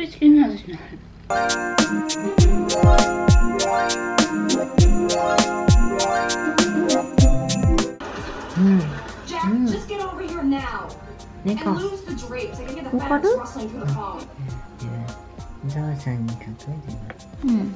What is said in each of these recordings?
シーチキンの味しない。 猫。わかる？ゾウさんに例えてみる。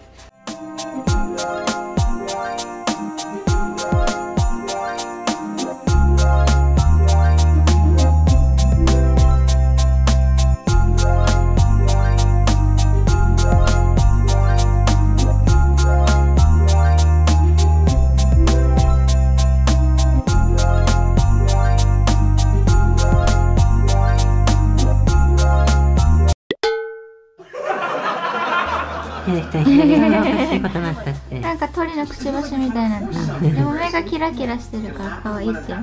なんか鳥のくちばしみたいなの。でも目がキラキラしてるから可愛いってよ。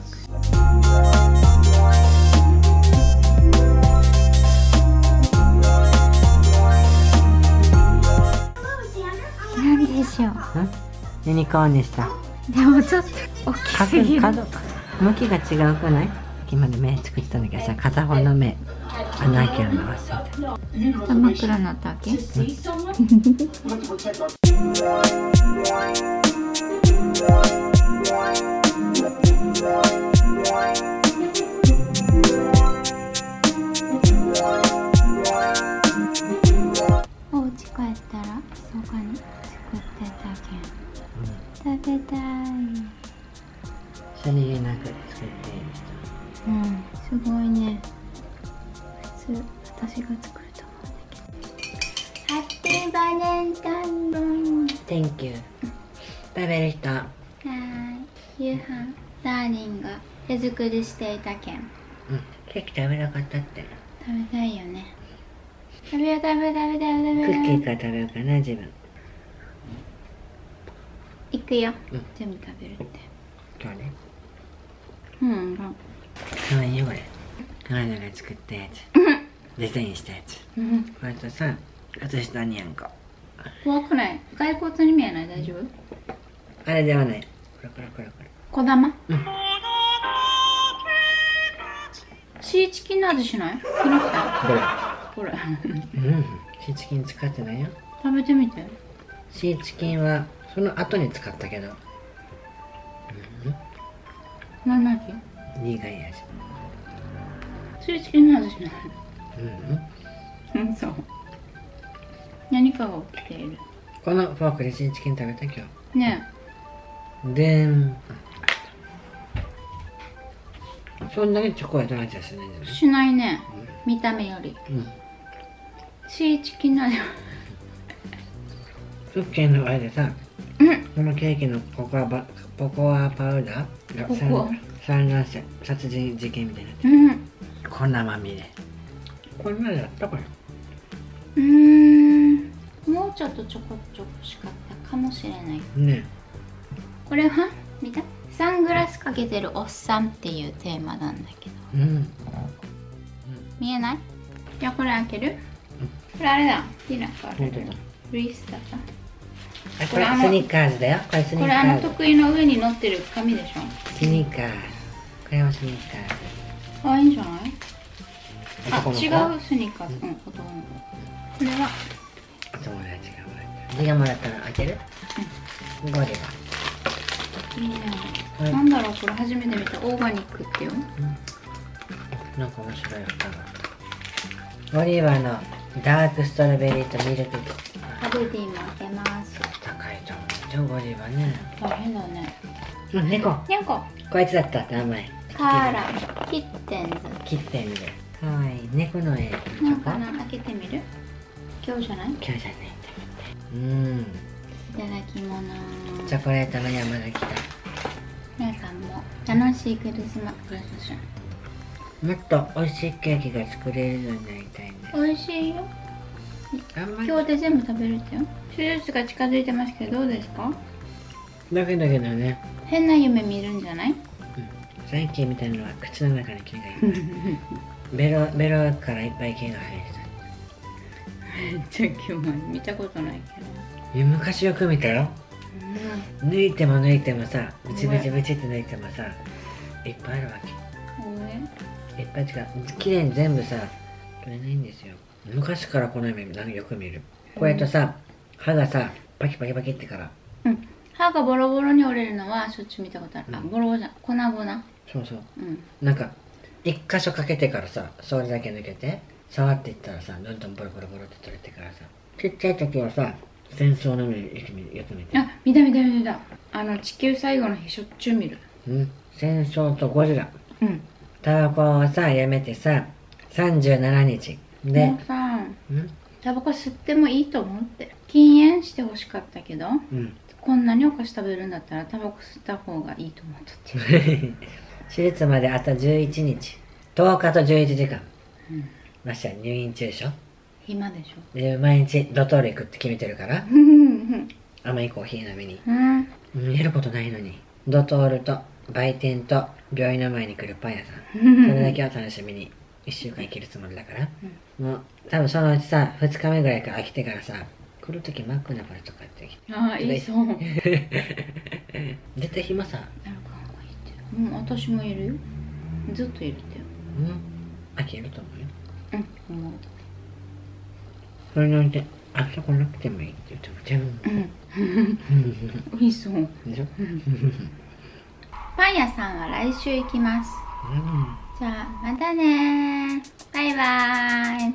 なんでしょう。ユニコーンでした。でもちょっと大きすぎる。向きが違うくない？今まで目作ってたんだけどさ、片方の目穴開けるの忘れて。真っ暗になったわけ？お家帰ったらそこに作ってたけん、食べたい。さりげなく作っている人。すごいね。普通私が作ると思うんだけど。ハッピーバレンタイン。Thank you。食べる人。夕飯ダーリンが手作りしていたけん。ケーキ食べなかったって。食べたいよね。食べよう。クッキーから食べようかな、自分。行くよ。全部食べるって。今日ね。かわいいよこれ。彼女が作ったやつ。デザインしたやつ。これとさ、靴下にやんか。怖くない？骸骨に見えない？大丈夫？あれではない。これ。小玉？シーチキンの味しない？これ。シーチキン使ってないよ。食べてみて。シーチキンはその後に使ったけど。何味？苦い味。シーチキンの味しない。そう。何かが起きている。このフォークでシーチキン食べた今日。ねえ。でん。そんなにチョコレートの味はしないんじゃない？しないね。見た目より。シーチキンの味は。クッキーのあれでさ、このケーキのココアパウダーが散乱して殺人事件みたいになってる。粉まみれ。こんなのやったかな。もうちょっとちょこちょこしかったかもしれないね。これは見た？サングラスかけてるおっさんっていうテーマなんだけど。見えない？じゃあこれ開ける？これあれだ。ピナカル。ルイスだか。これスニッカーズだよ。これスニッカーズ。得意の上に乗ってる紙でしょ。スニッカーズ。これはスニッカーズ。あ、いいんじゃない？あ、違うスニッカーズ。男の子。これは友達がもらった。字がもらったの開ける？ゴリラ。いいね。なんだろう、これ初めて見た。オーガニックってよ。なんか面白い歌が。ゴリラのダークストロベリーとミルク。ハブディも開けます。高いと思う。ゴリラね。大変だね。猫。こいつだったって名前。カーラ、キッテンズ。かわいい。猫の絵。なんかな、開けてみる？今日じゃない？今日じゃない。いただき物。チョコレートの山が来た。皆さんも楽しいクリスマスじゃん。もっと美味しいケーキが作れるようになりたいね。美味しいよ。今日で全部食べるってよ。手術が近づいてますけどどうですか？だけどね。変な夢見るんじゃない？最近みたいなのは口の中に毛がいっぱい。ベロからいっぱい毛が生えてた。めっちゃ今日見たことないけど。昔よく見たよ。抜いてもさ、ブチって抜いてもさ、いっぱいあるわけ。いっぱい違う。綺麗に全部さ、 取れないんですよ。昔からこの夢よく見る。こうやってさ、歯がさパキパキパキってから、 うん、歯がボロボロに折れるのはしょっちゅう見たことある。あ、ボロボロじゃん、粉々。 そうそう、 うん、 なんか一箇所かけてからさ、それだけ抜けて触っていったらさ、どんどんボロボロボロって取れてからさ、ちっちゃい時はさ、戦争の夢よく見て。 あ、見た。地球最後の日しょっちゅう見る。 うん、戦争とゴジラ。 うん。 タバコをさやめてさ37日で、 もうさ、タバコ吸ってもいいと思って、禁煙してほしかったけど、こんなにお菓子食べるんだったらタバコ吸った方がいいと思っとって手術まであと11日、10日と11時間、ましては入院中でしょ。 暇でしょ。 で毎日ドトール行くって決めてるから甘いコーヒー飲みに、やることないのにドトールと売店と病院の前に来るパン屋さん、それだけは楽しみに1週間生きるつもりだから、もう多分そのうちさ2日目ぐらいから飽きてからさ、来るときマックナポリとかってきて、 ああ、いいそう絶対暇さ。 私もいるよ、ずっといるってよ。 飽きると思うよ。 思う。 それにおいて明日来なくてもいいって言っても美味しそうでしょパン屋さんは来週行きます。じゃあまたね、バイバイ。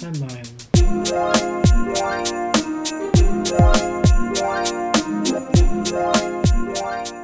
バイバイ。